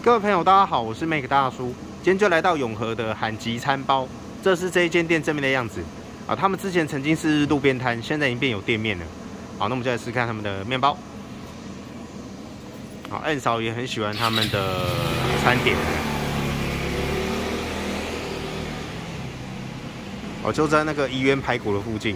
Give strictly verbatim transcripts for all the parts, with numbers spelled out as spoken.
各位朋友，大家好，我是 Make 大叔，今天就来到永和的韩吉餐包，这是这一间店正面的样子啊。他们之前曾经是路边摊，现在已经变有店面了。好，那我们就来试看他们的面包。好，暗嫂也很喜欢他们的餐点。哦，就在那个怡园排骨的附近。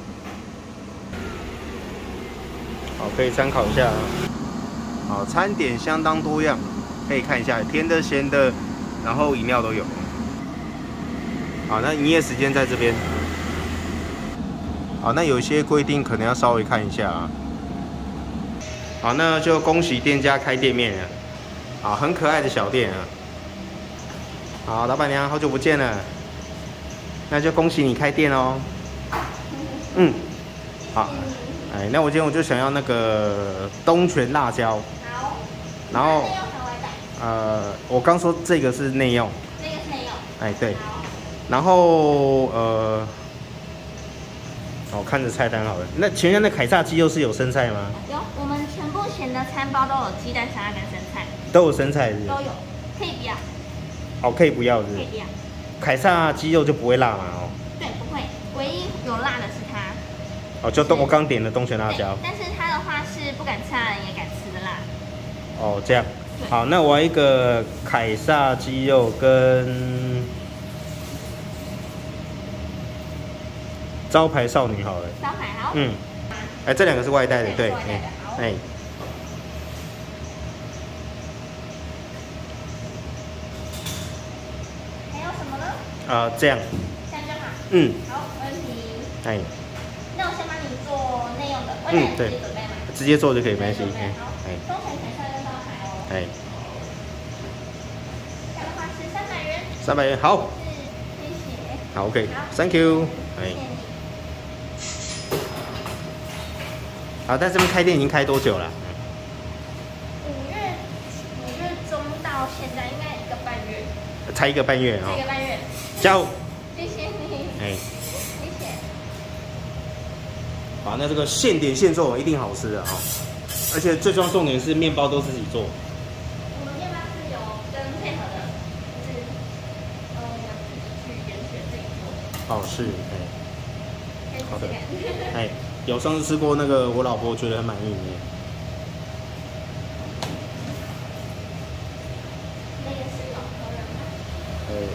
好，可以参考一下。好，餐点相当多样。 可以看一下，甜的、咸的，然后饮料都有。好，那营业时间在这边。好，那有些规定可能要稍微看一下啊。好，那就恭喜店家开店面了。好，很可爱的小店啊。好，老板娘，好久不见了。那就恭喜你开店哦。嗯。好。哎，那我今天我就想要那个东泉辣椒。 好。 然后。 呃，我刚说这个是内用， 这个是内用， 哎对，然后呃，我、哦、看着菜单好了。那请问那凯撒鸡肉是有生菜吗？ 有，我们全部咸的餐包都有鸡蛋沙拉跟生菜， 都有生菜是不是？ 都有，可以不要。 哦，可以不要是不是？ 可以不要。 凯撒鸡肉就不会辣嘛？哦。 对，不会，唯一有辣的是它。 哦，就东我刚点的东泉辣椒。 但是它的话是不敢吃辣的人也敢吃的辣。 哦，这样。 好，那我要一个凯撒鸡肉跟招牌少女好了。 招牌好。 嗯。哎，这两个是外带的，对。 哎。 哎。 还有什么呢？ 啊，这样。 这样就好。 嗯。 好，没问题。 哎。 那我先帮你做内用的， 嗯，对。 直接准备吗？ 直接做就可以，没关系。 哎。好。东泉凯撒跟招牌哦。 哎。 这样的话是三百元。 三百元，好。 谢谢。 好 ，OK，Thank you。哎。好，在这边开店已经开多久了？ 五月五月中到现在应该一个半月。 才一个半月哦。 一个半月。 加油！ 谢谢你。哎。谢谢。 好，那这个现点现做一定好吃的啊！而且最重要重点是面包都自己做。 哦，是，哎，好的，哎，有上次吃过那个，我老婆觉得很满意。 那个是老客人吗？ 哎。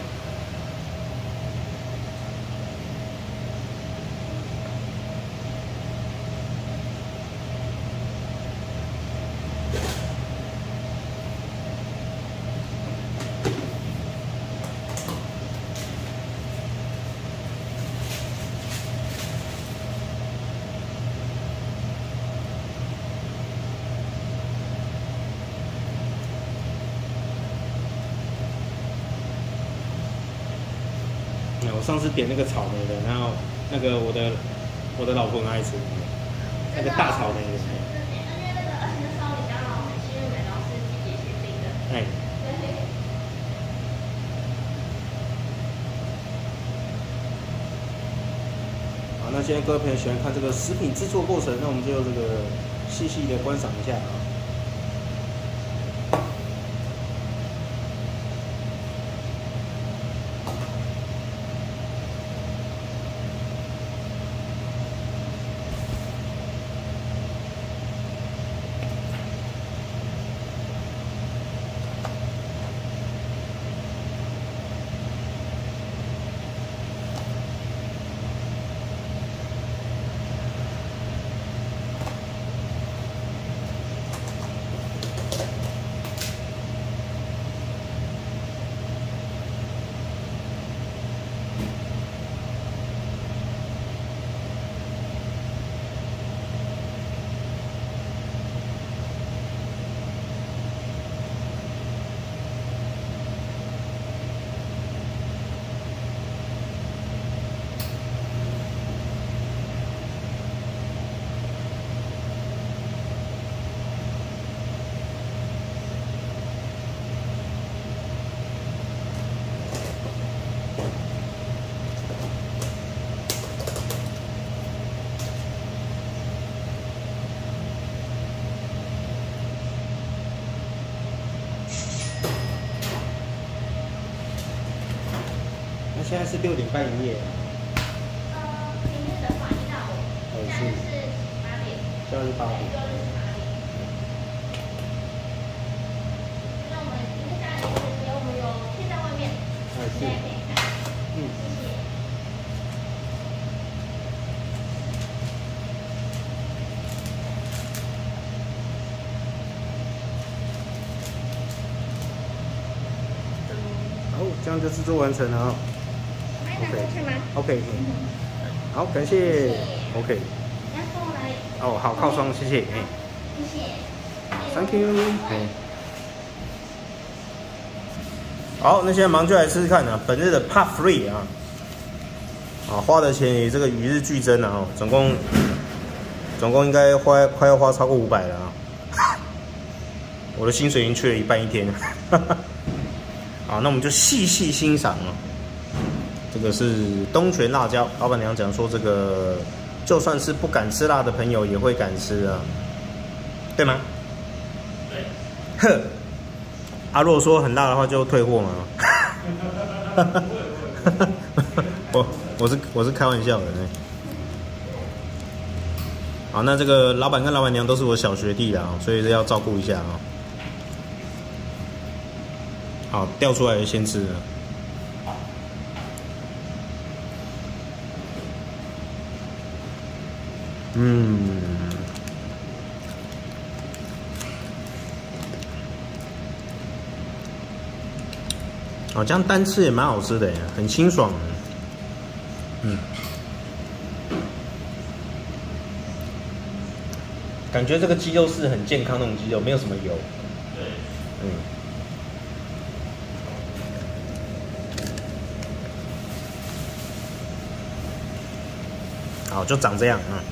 我上次点那个草莓的，然后那个我的我的老婆很爱吃，那个大草莓的。 因为那个那时候比较幸运，买到是季节限定的。 哎。好，那现在各位朋友喜欢看这个食品制作过程，那我们就这个细细的观赏一下啊。 现在是六点半营业。 呃，平日的话一到五，假日是八点。 假日八点。 六日是八点。那我们平日假日是有我们有贴在外面，现在可以看。嗯，谢谢。 好，这样就制作完成了啊。 可以拿过去吗 ？OK， 好，感谢。OK。 要送我哪里？ 哦，好，靠窗，谢谢。哎， 谢谢。 Thank you。哎。好，那现在马上就来试试看啊，本日的 Part Three 啊，啊，花的钱也这个与日俱增啊，总共总共应该花快要花超过五百了啊，我的薪水已经去了一半一天了。好，那我们就细细欣赏哦。这个是东泉辣椒，老板娘讲说，这个就算是不敢吃辣的朋友也会敢吃啊，对吗？对。呵，啊，如果说很辣的话就退货嘛。我我是我是开玩笑的呢。好，那这个老板跟老板娘都是我小学弟啦，所以要照顾一下啊。好，掉出来的先吃了。嗯，哦，这样单吃也蛮好吃的耶，很清爽。嗯，感觉这个鸡肉是很健康那种鸡肉，没有什么油。对，嗯。好，就长这样啊。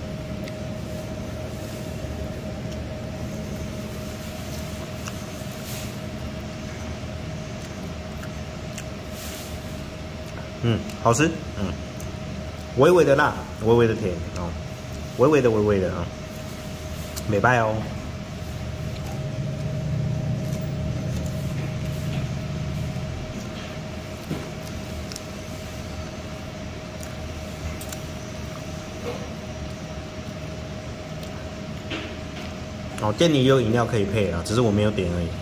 嗯，好吃，嗯，微微的辣，微微的甜哦，微微的微微的啊，美拜哦。哦，店里也有饮料可以配啊，只是我没有点而已。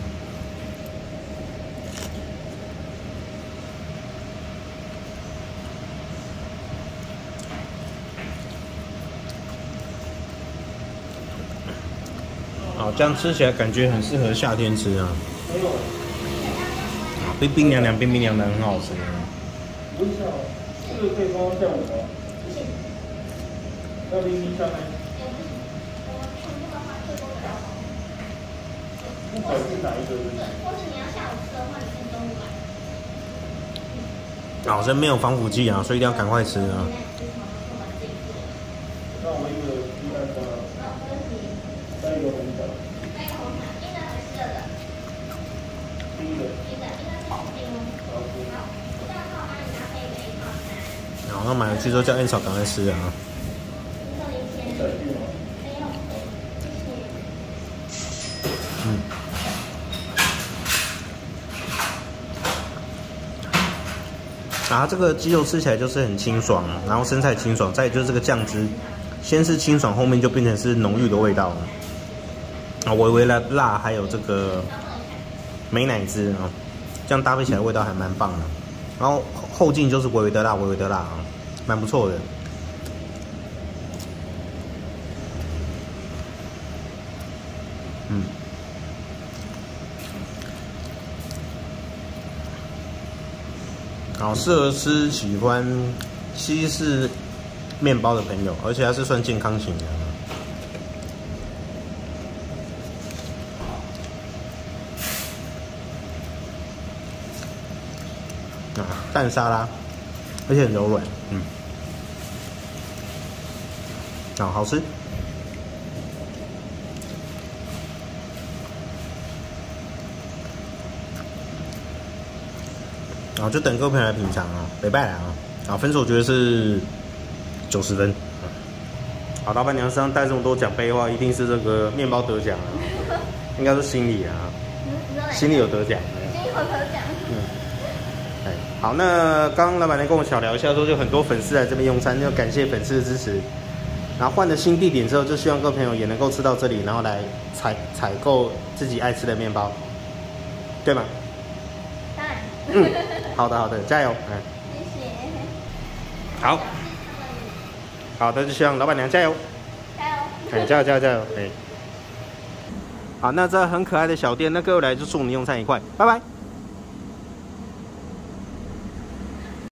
好，这样吃起来感觉很适合夏天吃啊。冰冰凉凉，冰冰凉凉，很好吃。 微笑，这个可以帮我叫我吗？要冰冰箱吗？不管是哪一个人。 或是你要下午吃的话，你可以中午买。 好像没有防腐剂啊，所以一定要赶快吃啊。 那我一个鸡蛋糕，再一个红茶。 再一个红茶，冰的还是热的？ 冰的。 冰的，应该是冰哦。好，这样的话，我帮你拿配一个一套餐。 好，那买回去之后叫燕嫂赶快吃啊。嗯。啊，这个鸡肉吃起来就是很清爽，然后生菜清爽，再就是这个酱汁，先是清爽，后面就变成是浓郁的味道啊，微微的辣，还有这个美乃滋啊，这样搭配起来味道还蛮棒的。然后后劲就是微微的辣，微微的辣啊，蛮不错的。嗯。好，适合吃喜欢西式面包的朋友，而且它是算健康型的。啊，蛋沙拉，而且很柔软，嗯，好好吃。然后就等各位朋友来品尝啊，拜拜啊！啊，分数我觉得是九十分。好，老板娘身上带这么多奖杯的话，一定是这个面包得奖啊，应该是心里啊，心里有得奖。 心里有得奖。 嗯， 哎，好，那刚刚老板娘跟我小聊一下，说就很多粉丝来这边用餐，就感谢粉丝的支持。然后换了新地点之后，就希望各位朋友也能够吃到这里，然后来采采购自己爱吃的面包，对吗？ 当然。 嗯，好的好的，加油，嗯。 谢谢。 好。好的，就希望老板娘加油。 加油。 哎，加油加油加油，哎。好，那这很可爱的小店，那各位来就祝你用餐愉快，拜拜。